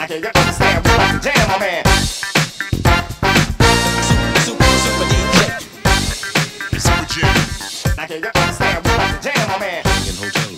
Now can you understand? We like to jam, my man. Super DJ. Super J. Now can you understand? We like to jam, my man.